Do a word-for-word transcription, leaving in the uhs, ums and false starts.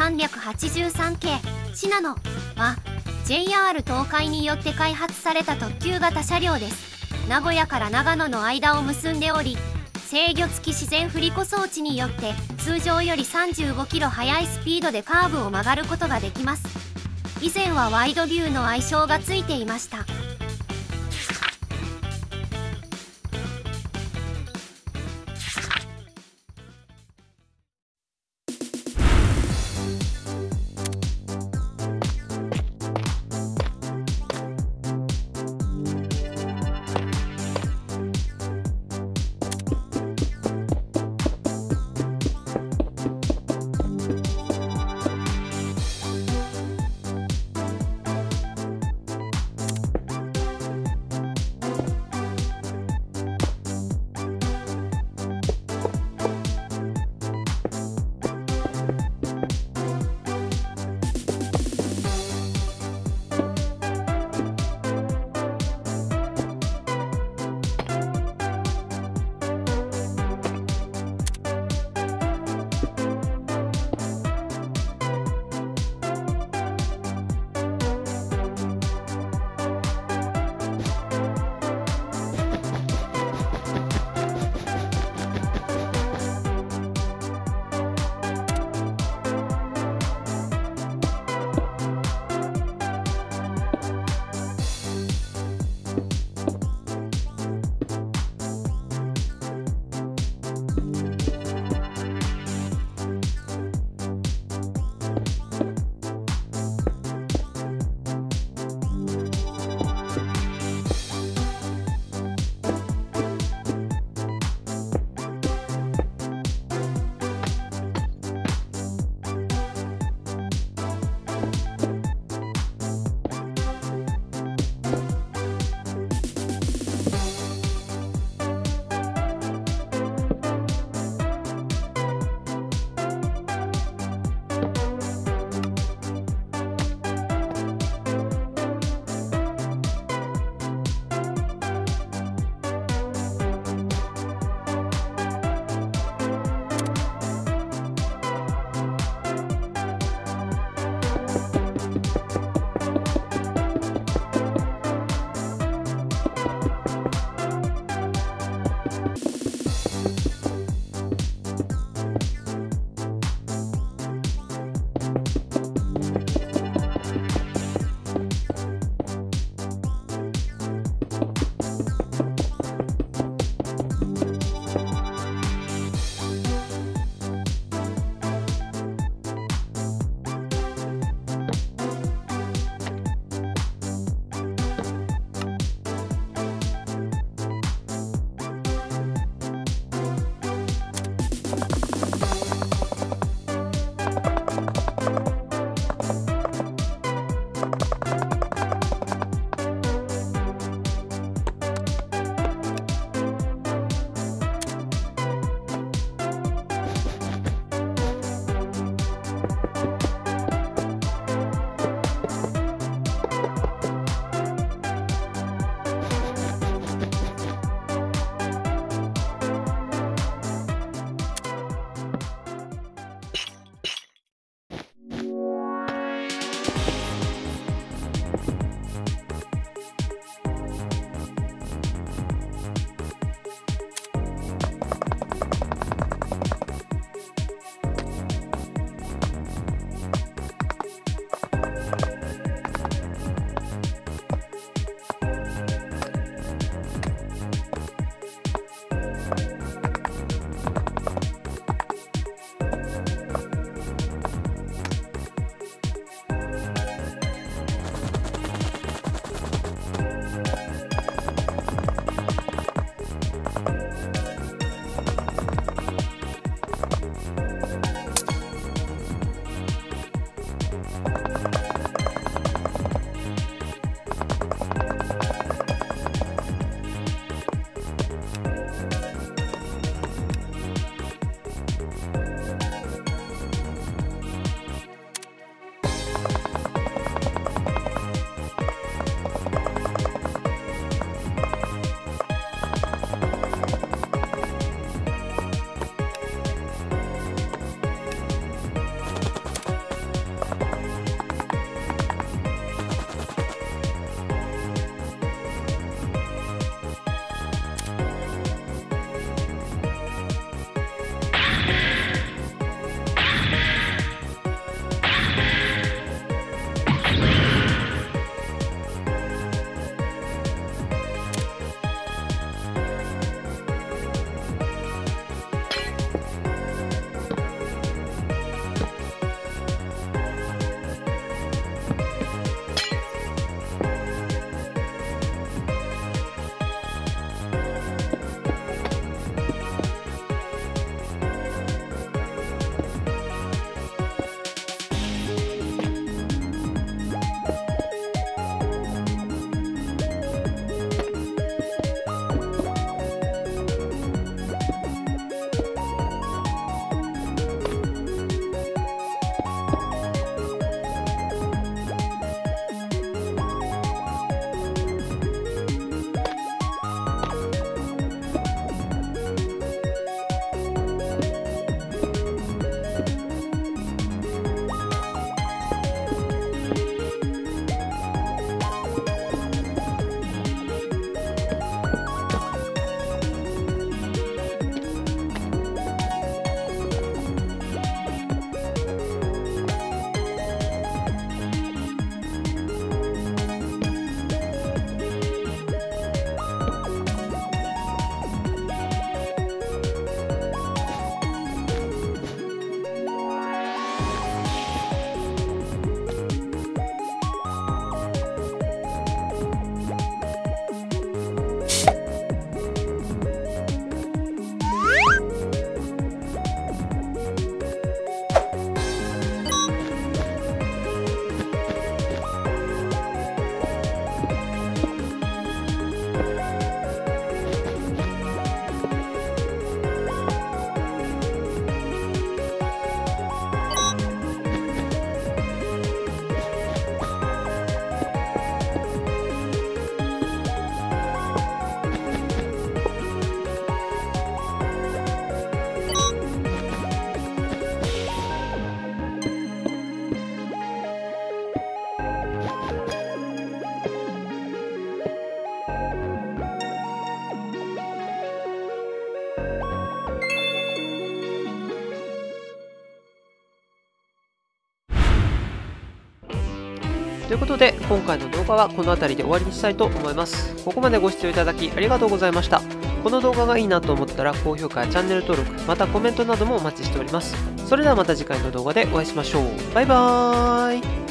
さんびゃくはちじゅうさんけいシナノは ジェイアール 東海によって開発された特急型車両です。名古屋から長野の間を結んでおり、制御付き自然振り子装置によって通常よりさんじゅうごキロ速いスピードでカーブを曲がることができます。以前はワイドビューの愛称がついていました。 ということで、今回の動画はこの辺りで終わりにしたいと思います。ここまでご視聴いただきありがとうございました。この動画がいいなと思ったら高評価やチャンネル登録、またコメントなどもお待ちしております。それではまた次回の動画でお会いしましょう。バイバーイ。